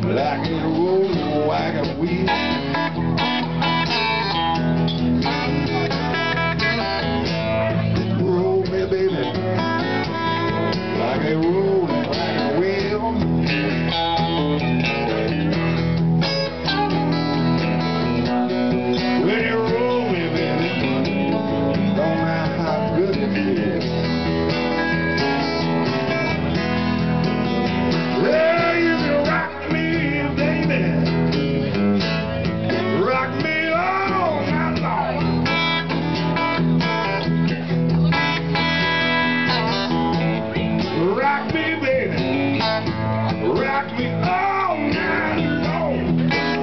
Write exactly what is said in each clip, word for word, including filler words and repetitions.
like a roll, like a wheel. Roll me, baby, like a roll, like a wheel. When you roll me, baby, don't matter how good it feels. Well, you can rock me, baby, rock me all night long. Rock me, baby, rock me all night long.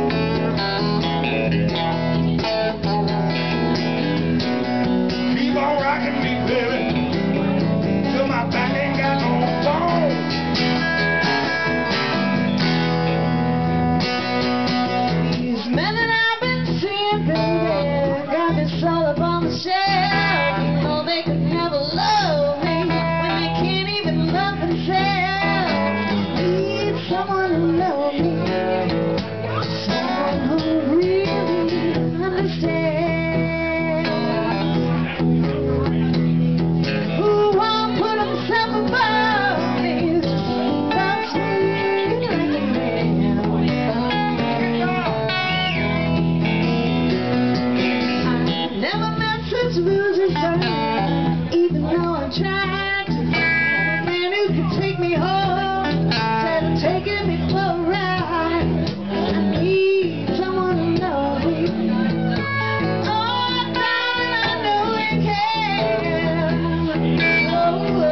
Keep on rocking me, baby, till my back ain't got no bone. These men that I've been seeing, baby, got me sold up on the shelf. You know they could never love me when they can't even love themselves. Need someone to love me, someone who really understands, who won't put himself above me, loves me like a man. I never met such losers, even though I tried to find a man who could take me home, instead of taking me for a ride. I need someone to love me. Oh, darling, I know you can. Oh,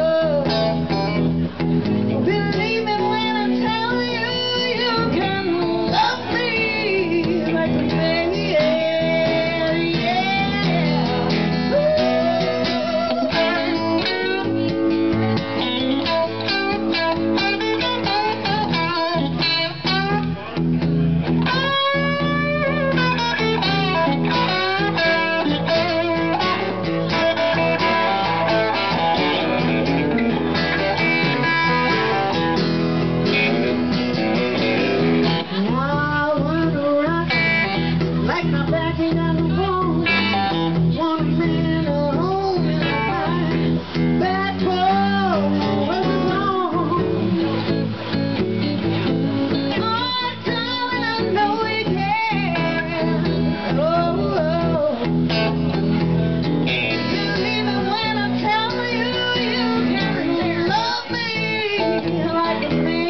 oh. Believe me when I tell you, you can love me like a man. Like my back ain't got no bone. Want a man to hold me like my back bone wasn't long. Oh, darling, I know you can. Oh, oh. Believe me when I tell you, you can love me like a man.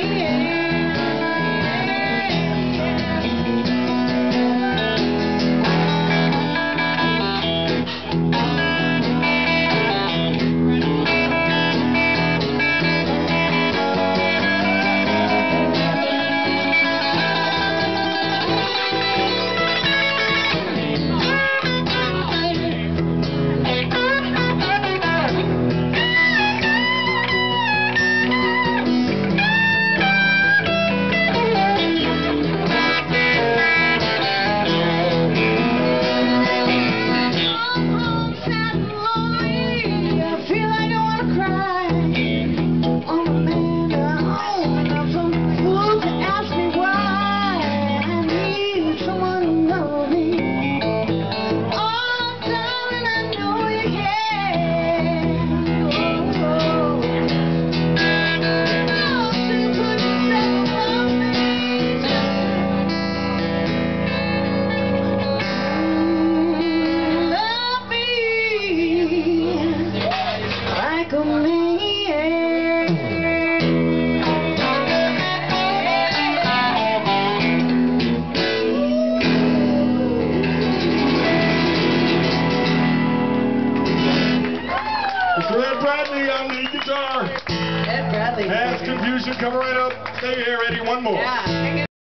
Mister Ed Bradley on the guitar. Ed Bradley. Has confusion coming right up. Stay here, Eddie. One more. Yeah.